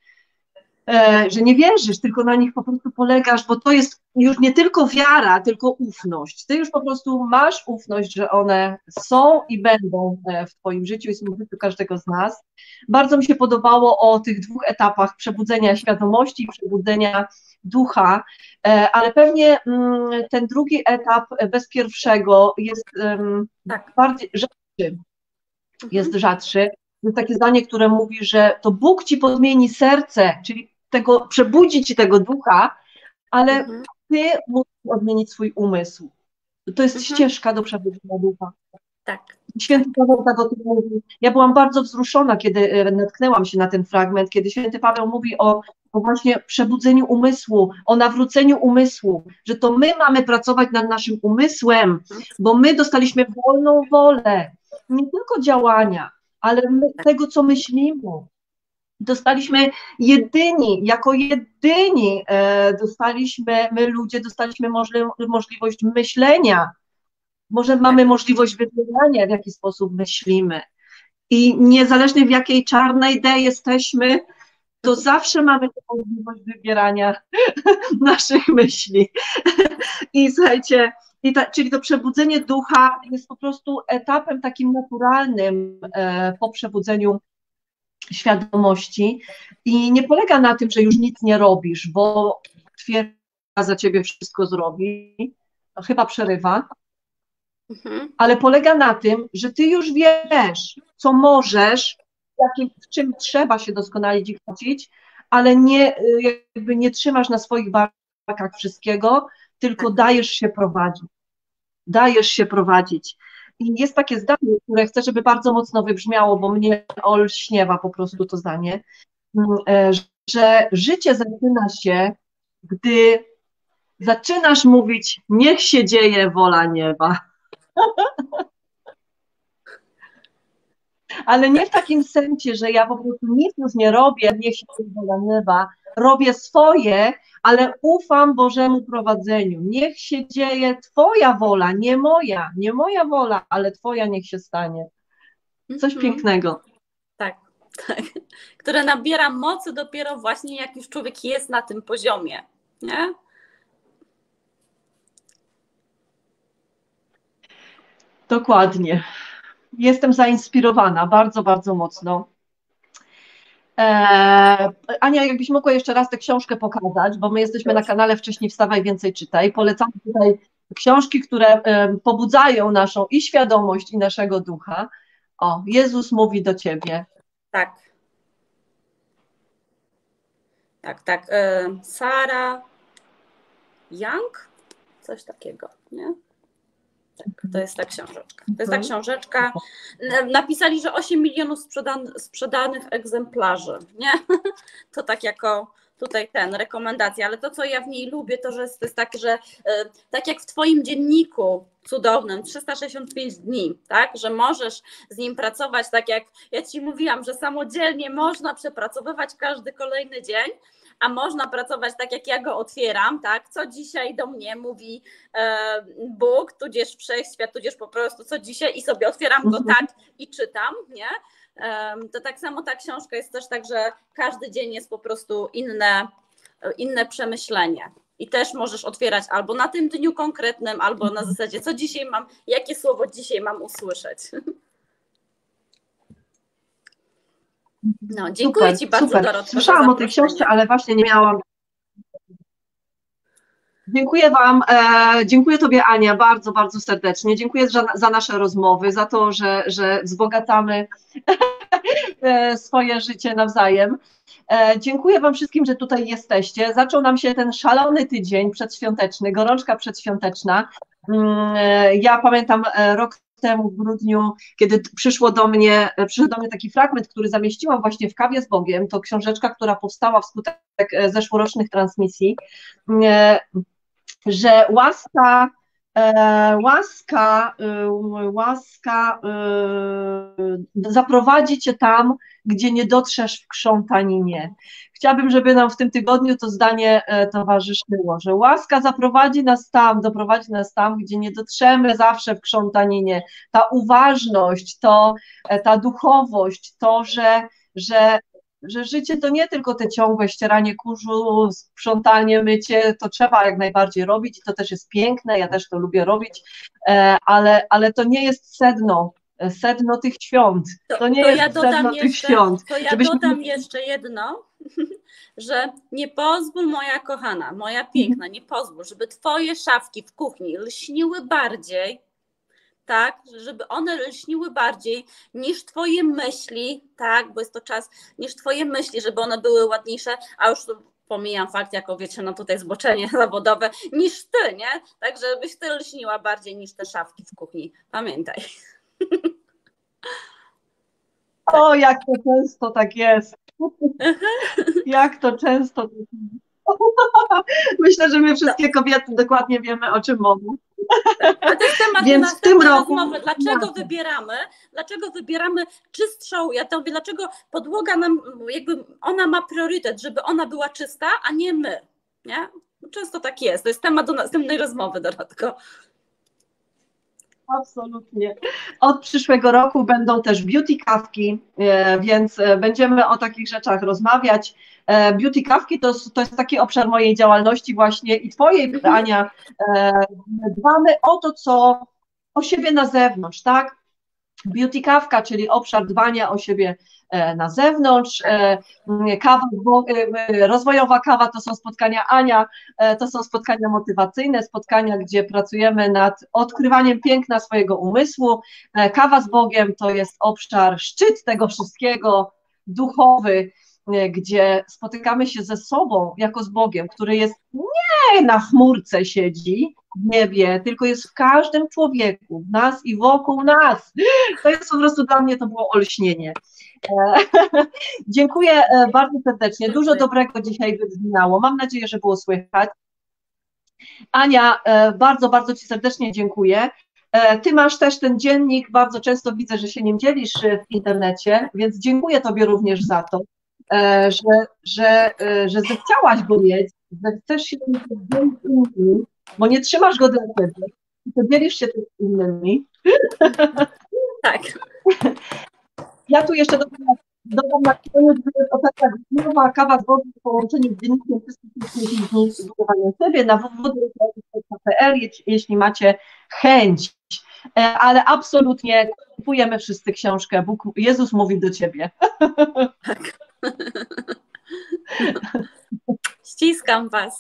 że nie wierzysz, tylko na nich po prostu polegasz, bo to jest już nie tylko wiara, tylko ufność. Ty już po prostu masz ufność, że one są i będą w twoim życiu i są w życiu każdego z nas. Bardzo mi się podobało o tych dwóch etapach przebudzenia świadomości i przebudzenia ducha, ale pewnie ten drugi etap bez pierwszego jest tak bardziej rzadszy. Jest rzadszy. Jest takie zdanie, które mówi, że to Bóg ci podmieni serce, czyli tego, przebudzi ci tego ducha, ale mhm. ty musisz odmienić swój umysł. To jest mhm. ścieżka do przebudzenia ducha. Tak. Święty Paweł tak o tym mówi. Ja byłam bardzo wzruszona, kiedy natknęłam się na ten fragment, kiedy święty Paweł mówi o, o właśnie przebudzeniu umysłu, o nawróceniu umysłu, że to my mamy pracować nad naszym umysłem, bo my dostaliśmy wolną wolę, nie tylko działania, ale my, tego, co myślimy. Dostaliśmy jedyni, jako jedyni e, dostaliśmy, my ludzie dostaliśmy możli możliwość myślenia, może mamy możliwość wybierania, w jaki sposób myślimy i niezależnie w jakiej czarnej D jesteśmy, to zawsze mamy możliwość wybierania naszych myśli. I słuchajcie, i ta, czyli to przebudzenie ducha jest po prostu etapem takim naturalnym e, po przebudzeniu świadomości i nie polega na tym, że już nic nie robisz, bo twierdza za ciebie wszystko zrobi, chyba przerywa, mhm. ale polega na tym, że ty już wiesz, co możesz, jakim, w czym trzeba się doskonalić i chodzić, ale nie, jakby nie trzymasz na swoich barkach wszystkiego, tylko dajesz się prowadzić. Dajesz się prowadzić. I jest takie zdanie, które chcę, żeby bardzo mocno wybrzmiało, bo mnie olśniewa po prostu to zdanie, że życie zaczyna się, gdy zaczynasz mówić, niech się dzieje wola nieba. Ale nie w takim sensie, że ja po prostu nic już nie robię, niech się dzieje wola nieba, robię swoje, ale ufam Bożemu prowadzeniu. Niech się dzieje Twoja wola, nie moja, nie moja wola, ale Twoja niech się stanie. Coś mm-hmm. pięknego. Tak, tak. Które nabiera mocy dopiero właśnie jak już człowiek jest na tym poziomie, nie? Dokładnie. jestem zainspirowana bardzo, bardzo mocno. Eee, Ania, jakbyś mogła jeszcze raz tę książkę pokazać, bo my jesteśmy na kanale Wcześniej Wstawaj, Więcej Czytaj. Polecamy tutaj książki, które e, pobudzają naszą i świadomość, i naszego ducha. O, Jezus mówi do ciebie. Tak. Tak, tak. E, Sarah Young? Coś takiego, nie? Tak, to jest ta książeczka. To jest ta książeczka. Napisali, że osiem milionów sprzedan sprzedanych egzemplarzy, nie? To tak jako tutaj ten, rekomendacja, ale to, co ja w niej lubię, to, że jest, to jest tak, że tak jak w twoim dzienniku cudownym, trzysta sześćdziesiąt pięć dni, tak, że możesz z nim pracować, tak jak ja ci mówiłam, że samodzielnie można przepracowywać każdy kolejny dzień, a można pracować tak, jak ja go otwieram, tak, co dzisiaj do mnie mówi e, Bóg, tudzież Wszechświat, tudzież po prostu co dzisiaj i sobie otwieram go tak i czytam, nie? E, to tak samo ta książka jest też tak, że każdy dzień jest po prostu inne, inne przemyślenie. I też możesz otwierać albo na tym dniu konkretnym, albo na zasadzie, co dzisiaj mam, jakie słowo dzisiaj mam usłyszeć. No, dziękuję super, Ci bardzo, super. Dorotko. Słyszałam o tej książce, ale właśnie nie miałam. Dziękuję Wam, e, dziękuję Tobie, Ania, bardzo, bardzo serdecznie. Dziękuję za, za nasze rozmowy, za to, że, że wzbogacamy swoje życie nawzajem. E, dziękuję Wam wszystkim, że tutaj jesteście. Zaczął nam się ten szalony tydzień przedświąteczny, gorączka przedświąteczna. E, ja pamiętam rok temu w grudniu, kiedy przyszło do mnie, przyszedł do mnie taki fragment, który zamieściłam właśnie w Kawie z Bogiem, to książeczka, która powstała wskutek zeszłorocznych transmisji, że łaska, łaska, łaska zaprowadzi cię tam, gdzie nie dotrzesz w krzątaninie. Chciałabym, żeby nam w tym tygodniu to zdanie towarzyszyło, że łaska zaprowadzi nas tam, doprowadzi nas tam, gdzie nie dotrzemy zawsze w krzątaninie. Ta uważność, to, ta duchowość, to, że, że, że życie to nie tylko te ciągłe ścieranie kurzu, sprzątanie, mycie, to trzeba jak najbardziej robić i to też jest piękne, ja też to lubię robić, ale, ale to nie jest sedno, sedno tych świąt. To nie to jest ja dodam sedno jeszcze, tych świąt. To ja Żebyśmy... dodam jeszcze jedno, że nie pozwól, moja kochana, moja piękna, nie pozwól, żeby twoje szafki w kuchni lśniły bardziej, tak, żeby one lśniły bardziej niż twoje myśli, tak, bo jest to czas, niż twoje myśli, żeby one były ładniejsze, a już pomijam fakt, jako wiecie, no tutaj zboczenie zawodowe, niż ty, nie? Tak, żebyś ty lśniła bardziej niż te szafki w kuchni. Pamiętaj. O, jak to często tak jest. Jak to często tak jest. Myślę, że my wszystkie kobiety dokładnie wiemy, o czym mowa. A to jest temat Więc na w tym roku rozmowy. Dlaczego wybieramy, dlaczego wybieramy czystszą, ja to mówię, dlaczego podłoga nam, jakby ona ma priorytet, żeby ona była czysta, a nie my, nie? Często tak jest. To jest temat do następnej rozmowy, Dorotko. Absolutnie. Od przyszłego roku będą też beauty kawki, więc będziemy o takich rzeczach rozmawiać. Beauty kawki to, to jest taki obszar mojej działalności właśnie i twojej, Ania. Dbamy o to, co o siebie na zewnątrz, tak? Beauty kawka, czyli obszar dbania o siebie na zewnątrz. Kawa, rozwojowa kawa to są spotkania Ania, to są spotkania motywacyjne, spotkania, gdzie pracujemy nad odkrywaniem piękna swojego umysłu. Kawa z Bogiem to jest obszar, szczyt tego wszystkiego, duchowy, gdzie spotykamy się ze sobą jako z Bogiem, który jest nie na chmurce siedzi w niebie, tylko jest w każdym człowieku, w nas i wokół nas. To jest po prostu dla mnie, to było olśnienie. Dziękuję bardzo serdecznie, dużo dobrego dzisiaj wybrzmiało, mam nadzieję, że było słychać. Ania, bardzo, bardzo Ci serdecznie dziękuję. Ty masz też ten dziennik, bardzo często widzę, że się nim dzielisz w internecie, więc dziękuję Tobie również za to, że, że, że zechciałaś go mieć, że chcesz się tym dzielić z innymi, bo nie trzymasz go dla siebie, to dzielisz się tym z innymi. Tak. Ja tu jeszcze dodam, dodam na koniec, że jest oferta godzinowa kawa z Bogiem w połączeniu z dziennikiem wszystkich dni zbudowania siebie na w w w kropka p l, jeśli macie chęć ale absolutnie kupujemy wszyscy książkę Bóg, Jezus mówi do ciebie. Tak. Ściskam was.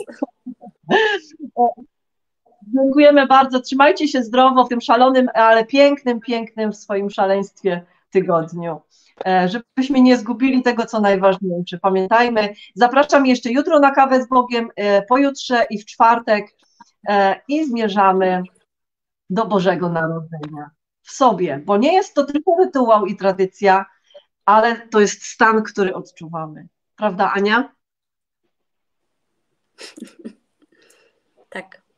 Dziękujemy bardzo, trzymajcie się zdrowo w tym szalonym, ale pięknym, pięknym w swoim szaleństwie tygodniu. Żebyśmy nie zgubili tego, co najważniejsze. Pamiętajmy, zapraszam jeszcze jutro na kawę z Bogiem, pojutrze i w czwartek i zmierzamy do Bożego Narodzenia w sobie, bo nie jest to tylko rytuał i tradycja, ale to jest stan, który odczuwamy. Prawda, Ania? Tak.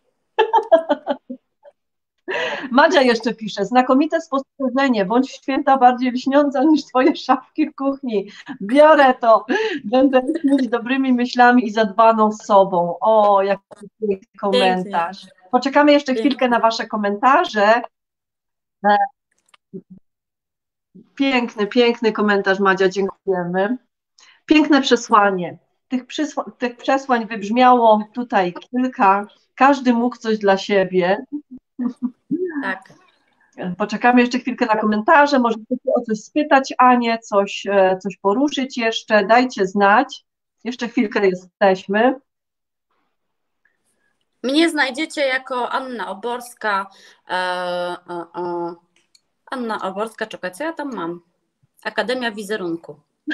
Madzia jeszcze pisze, znakomite spostrzeżenie, bądź w święta bardziej lśniąca niż twoje szafki w kuchni. Biorę to, będę mieć dobrymi myślami i zadbaną sobą. O, jaki komentarz. Pięknie. Poczekamy jeszcze Pięknie. chwilkę na wasze komentarze. Piękny, piękny komentarz, Madzia, dziękujemy. Piękne przesłanie. Tych, przysła- tych przesłań wybrzmiało tutaj kilka. Każdy mógł coś dla siebie. Tak. Poczekamy jeszcze chwilkę na komentarze, może chcecie o coś spytać Anię, coś, coś poruszyć jeszcze, dajcie znać. Jeszcze chwilkę jesteśmy. Mnie znajdziecie jako Anna Oborska. E, e, e. Anna Oborska, czekaj, co ja tam mam? Akademia Wizerunku.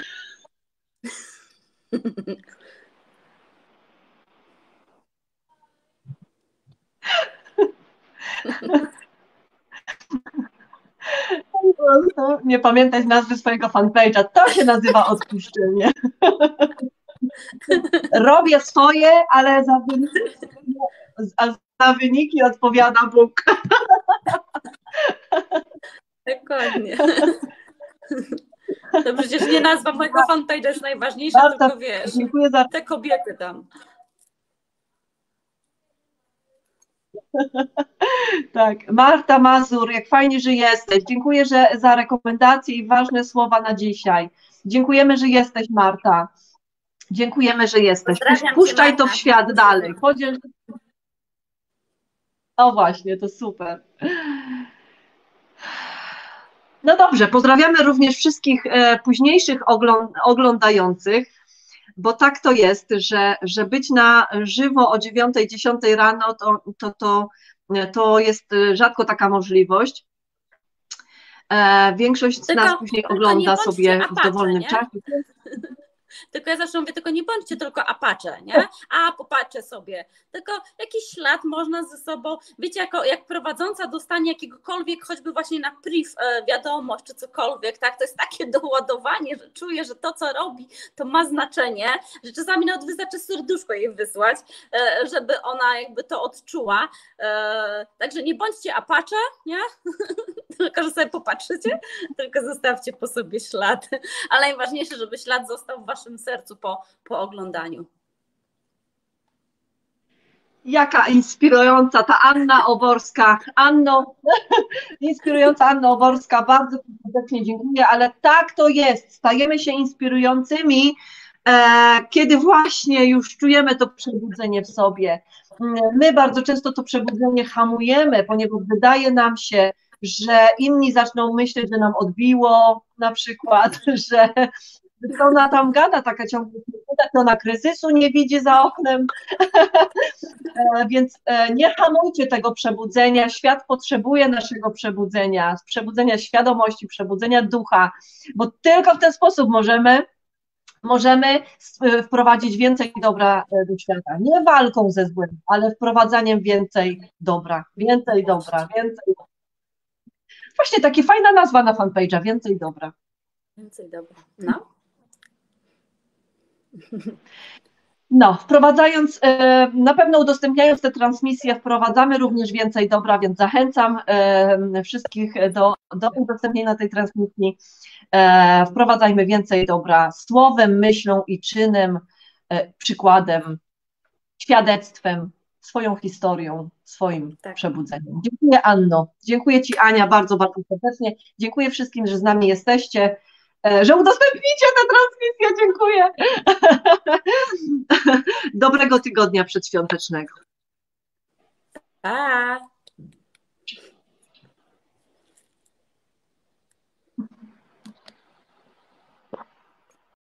Nie pamiętaj nazwy swojego fanpage'a, to się nazywa odpuszczenie. Robię swoje, ale za wyniki, za wyniki odpowiada Bóg. Dokładnie. To przecież nie nazwa mojego fanpage'a jest najważniejsza, Marta, tylko wiesz, dziękuję za... te kobiety tam. Tak, Marta Mazur, jak fajnie, że jesteś. Dziękuję że, za rekomendacje i ważne słowa na dzisiaj. Dziękujemy, że jesteś, Marta. Dziękujemy, że jesteś. Puszczaj cię, to w świat dalej. Podziel... O właśnie, to super. No dobrze, pozdrawiamy również wszystkich e, późniejszych ogląd oglądających, bo tak to jest, że, że być na żywo o dziewiątej, dziesiątej rano to, to, to, to jest rzadko taka możliwość. E, większość z tylko, nas później ogląda sobie apacze, w dowolnym nie? czasie. Tylko ja zawsze mówię, tylko nie bądźcie tylko apacze, nie? A popatrzę sobie. Tylko jakiś ślad można ze sobą, wiecie, jako, jak prowadząca dostanie jakiegokolwiek, choćby właśnie na priv e, wiadomość czy cokolwiek, tak? To jest takie doładowanie, że czuję, że to, co robi, to ma znaczenie, że czasami nawet wystarczy serduszko jej wysłać, e, żeby ona jakby to odczuła. E, także nie bądźcie apacze, nie? Tylko, że sobie popatrzycie, tylko zostawcie po sobie ślad. Ale najważniejsze, żeby ślad został w waszym sercu po, po oglądaniu. Jaka inspirująca ta Anna Oborska. Anno, inspirująca Anna Oborska, bardzo serdecznie dziękuję, ale tak to jest, stajemy się inspirującymi, e, kiedy właśnie już czujemy to przebudzenie w sobie. My bardzo często to przebudzenie hamujemy, ponieważ wydaje nam się, że inni zaczną myśleć, że nam odbiło na przykład, że to ona tam gada, taka ciągle, to ona kryzysu nie widzi za oknem, więc nie hamujcie tego przebudzenia, świat potrzebuje naszego przebudzenia, przebudzenia świadomości, przebudzenia ducha, bo tylko w ten sposób możemy, możemy wprowadzić więcej dobra do świata, nie walką ze złem, ale wprowadzaniem więcej dobra, więcej dobra, więcej dobra. Właśnie taka fajna nazwa na fanpage'a, więcej dobra. Więcej dobra, no. No, wprowadzając, na pewno udostępniając te transmisje, wprowadzamy również więcej dobra, więc zachęcam wszystkich do, do udostępnienia tej transmisji. Wprowadzajmy więcej dobra słowem, myślą i czynem, przykładem, świadectwem, swoją historią, swoim tak. przebudzeniem. Dziękuję, Anno. Dziękuję Ci, Ania, bardzo, bardzo serdecznie. Dziękuję wszystkim, że z nami jesteście, że udostępnicie tę transmisję. Dziękuję. Dobrego tygodnia przedświątecznego. Pa.